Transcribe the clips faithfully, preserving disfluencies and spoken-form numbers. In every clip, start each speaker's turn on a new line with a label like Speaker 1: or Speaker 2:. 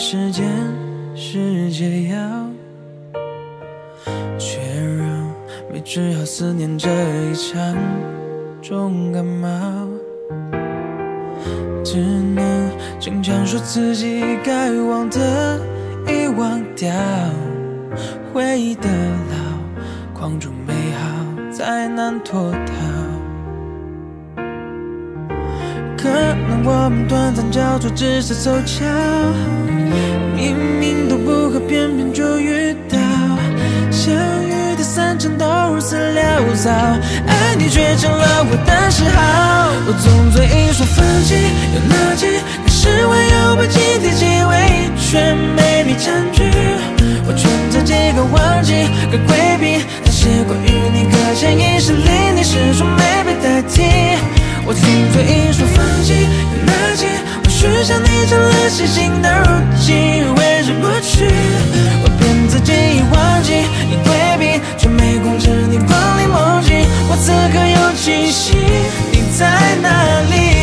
Speaker 1: 时间是解药，却让你只好思念这一场重感冒，只能坚强说自己该忘的遗忘掉，回忆的牢，框住美好再难脱逃。可能我们短暂交错只是凑巧，明明都不合，偏偏就遇到，相遇的散场都如此潦草，爱你却成了我的嗜好。我总嘴硬说放弃，又拿起，可是我又不经第几回，却被你占据。我劝自己该忘记，该规避那些关于你可潜意识里你始终没被代替。我总嘴硬说放弃，又拿起，或许像你成了习性的如今挥之不去。我骗自己已忘记，已规避，却没控制你光临梦境。我此刻又清晰，你在哪里？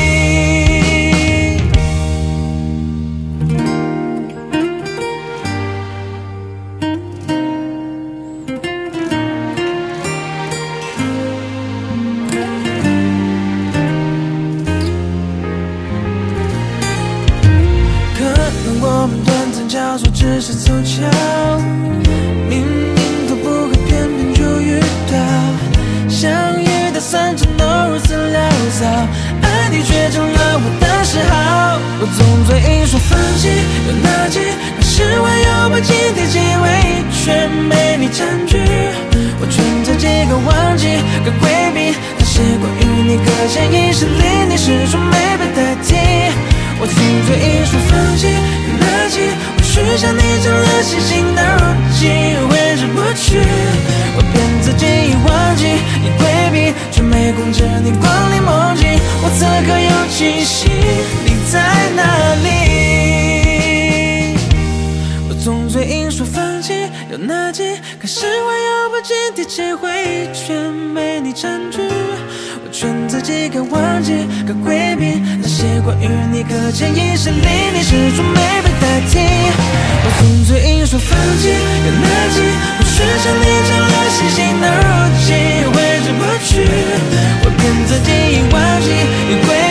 Speaker 1: 我们短暂交错只是凑巧，明明都不合，偏偏就遇到，相遇的散场都如此潦草，爱你却成了我的嗜好。我总嘴硬说放弃，又拿起，可是我又不经第几回，却被你占据。我劝自己该忘记，该规避那些关于你可潜意识里你始终没被代替。我总嘴硬说放弃，又拿起，或许像你成了习性的如今挥之不去。我骗自己已忘记，已规避，却没控制你光临梦境。我此刻又清晰，你在哪里？我总嘴硬说放弃，又拿起，可是我又不经第几回，却被你占据。我劝自己该忘记，该规避那些关于你可潜意识里你始终没被代替。我总嘴硬说放弃，又拿起，或许像你成了习性的如今挥之不去。我骗自己已忘记，已规避。